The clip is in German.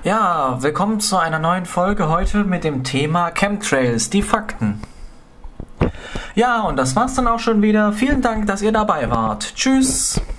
Ja, willkommen zu einer neuen Folge heute mit dem Thema Chemtrails, die Fakten. Ja, und das war's dann auch schon wieder. Vielen Dank, dass ihr dabei wart. Tschüss!